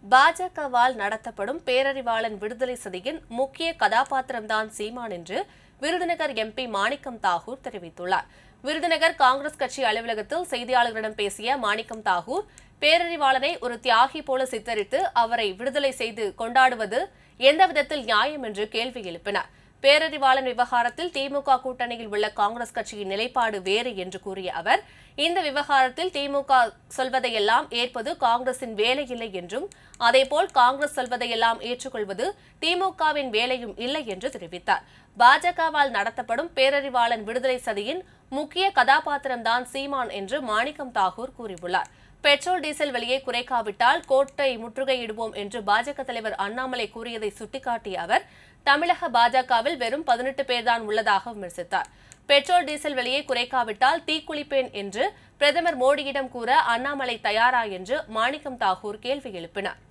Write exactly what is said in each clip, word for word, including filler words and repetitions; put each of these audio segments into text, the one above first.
பாஜகவால் நடத்தப்படும் பேரறிவாளன் விடுதலை சதியின் முக்கிய கதாபாத்திரம்தான் சீமான் என்று விருதுநகர் எம்பி மாணிக்கம் தாகூர் தெரிவித்துள்ளார். விருதுநகர் காங்கிரஸ் கட்சி அலுவலகத்தில் செய்தியாளர்களிடம் பேசிய மாணிக்கம் தாகூர், பேரறிவாளனை ஒரு தியாகி போல சித்தரித்து அவரை விடுதலை செய்து கொண்டாடுவது எந்த விதத்தில் நியாயம் என்று கேள்வி எழுப்பினார். பேரறிவாளன் விவகாரத்தில் திமுக கூட்டணியில் உள்ள காங்கிரஸ் கட்சியின் நிலைப்பாடு வேறு என்று கூறிய அவர், இந்த விவகாரத்தில் திமுக சொல்வதையெல்லாம் ஏற்பது காங்கிரசின் வேலையில்லை என்றும், அதேபோல் காங்கிரஸ் சொல்வதையெல்லாம் ஏற்றுக்கொள்வது திமுகவின் வேலையும் இல்லை என்று தெரிவித்தார். பாஜகவால் நடத்தப்படும் பேரறிவாளன் விடுதலை சதியின் முக்கிய கதாபாத்திரம்தான் சீமான் என்று மாணிக்கம் தாகூர் கூறியுள்ளார். பெட்ரோல் டீசல் விலையை குறைக்காவிட்டால் கோட்டை முற்றுகையிடுவோம் என்று பாஜக தலைவர் அண்ணாமலை கூறியதை சுட்டிக்காட்டிய அவர், தமிழக பாஜகவில் வெறும் பதினெட்டு பேர்தான் உள்ளதாக விமர்சித்தார். பெட்ரோல் டீசல் விலையை குறைக்காவிட்டால் தீக்குளிப்பேன் என்று பிரதமர் மோடியிடம் கூற அண்ணாமலை தயாரா என்று மாணிக்கம் தாகூர் கேள்வி எழுப்பினார்.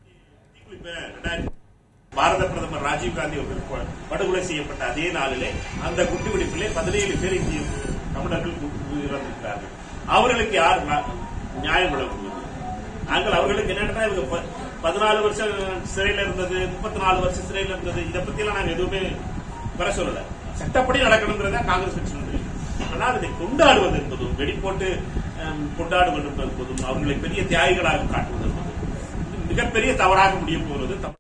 பாரத பிரதமர் ராஜீவ்காந்தி அவர்கள் படுகொலை செய்யப்பட்ட அதே நாளிலே அந்த குண்டுவெடிப்பிலே பதினேழு பேர் இந்திய தமிழர்கள் இறந்திருக்கிறார்கள். அவர்களுக்கு யார் நியாயம் வழங்குவது? நாங்கள் அவர்களுக்கு என்னன்னா இவங்க பதினாலு வருஷம் சிறையில் இருந்தது, முப்பத்தி நாலு வருஷம் சிறையில் இருந்தது, இதை பத்தி எல்லாம் நாங்க எதுவுமே வர சொல்லல. சட்டப்படி நடக்கணுங்கிறத காங்கிரஸ் கட்சி. ஆனால் இதை கொண்டாடுவது என்பதும், வெடி போட்டு கொண்டாடுவது என்பதும், அவர்களை பெரிய தியாகிகளாக காட்டுவது என்பதும் மிகப்பெரிய தவறாக முடிய போவது.